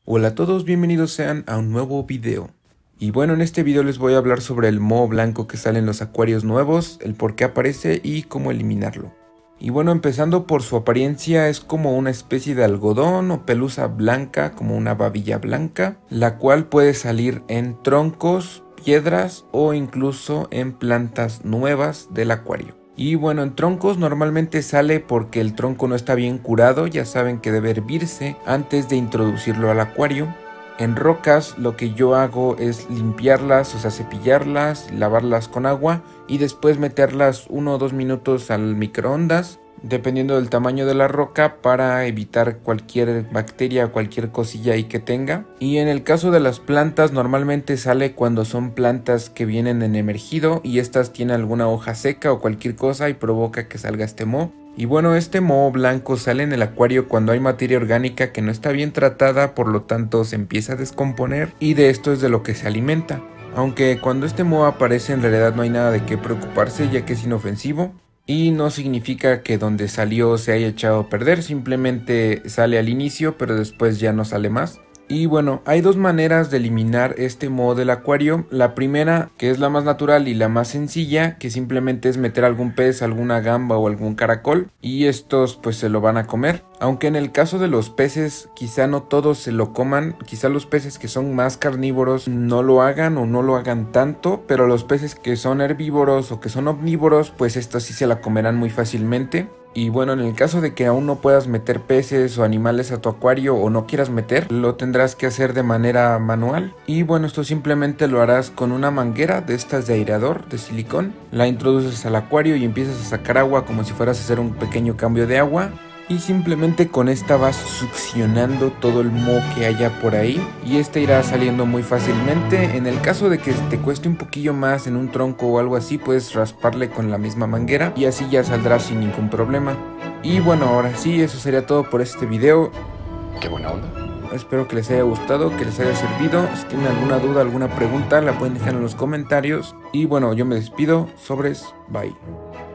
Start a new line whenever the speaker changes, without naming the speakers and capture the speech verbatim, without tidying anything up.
Hola a todos, bienvenidos sean a un nuevo video. Y bueno, en este video les voy a hablar sobre el moho blanco que sale en los acuarios nuevos, el por qué aparece y cómo eliminarlo. Y bueno, empezando por su apariencia, es como una especie de algodón o pelusa blanca, como una babilla blanca, la cual puede salir en troncos, piedras o incluso en plantas nuevas del acuario. Y bueno, en troncos normalmente sale porque el tronco no está bien curado, ya saben que debe hervirse antes de introducirlo al acuario. En rocas lo que yo hago es limpiarlas, o sea cepillarlas, lavarlas con agua y después meterlas uno o dos minutos al microondas, dependiendo del tamaño de la roca, para evitar cualquier bacteria o cualquier cosilla ahí que tenga. Y en el caso de las plantas normalmente sale cuando son plantas que vienen en emergido y estas tienen alguna hoja seca o cualquier cosa y provoca que salga este moho. Y bueno, este moho blanco sale en el acuario cuando hay materia orgánica que no está bien tratada, por lo tanto se empieza a descomponer y de esto es de lo que se alimenta. Aunque cuando este moho aparece en realidad no hay nada de qué preocuparse, ya que es inofensivo. Y no significa que donde salió se haya echado a perder, simplemente sale al inicio pero después ya no sale más. Y bueno, hay dos maneras de eliminar este moho del acuario. La primera, que es la más natural y la más sencilla, que simplemente es meter algún pez, alguna gamba o algún caracol y estos pues se lo van a comer. Aunque en el caso de los peces quizá no todos se lo coman, quizá los peces que son más carnívoros no lo hagan o no lo hagan tanto, pero los peces que son herbívoros o que son omnívoros pues estos sí se la comerán muy fácilmente. Y bueno, en el caso de que aún no puedas meter peces o animales a tu acuario o no quieras meter, lo tendrás que hacer de manera manual. Y bueno, esto simplemente lo harás con una manguera de estas de aireador de silicón. La introduces al acuario y empiezas a sacar agua como si fueras a hacer un pequeño cambio de agua. Y simplemente con esta vas succionando todo el moho que haya por ahí y este irá saliendo muy fácilmente. En el caso de que te cueste un poquillo más en un tronco o algo así, puedes rasparle con la misma manguera y así ya saldrá sin ningún problema. Y bueno, ahora sí, eso sería todo por este video.
Qué buena onda.
Espero que les haya gustado, que les haya servido. Si tienen alguna duda, alguna pregunta, la pueden dejar en los comentarios. Y bueno, yo me despido. Sobres, bye.